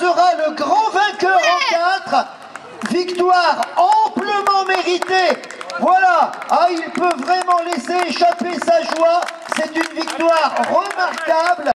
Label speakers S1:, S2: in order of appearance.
S1: sera le grand vainqueur en 4. Victoire amplement méritée. Voilà, ah, il peut vraiment laisser échapper sa joie. C'est une victoire remarquable.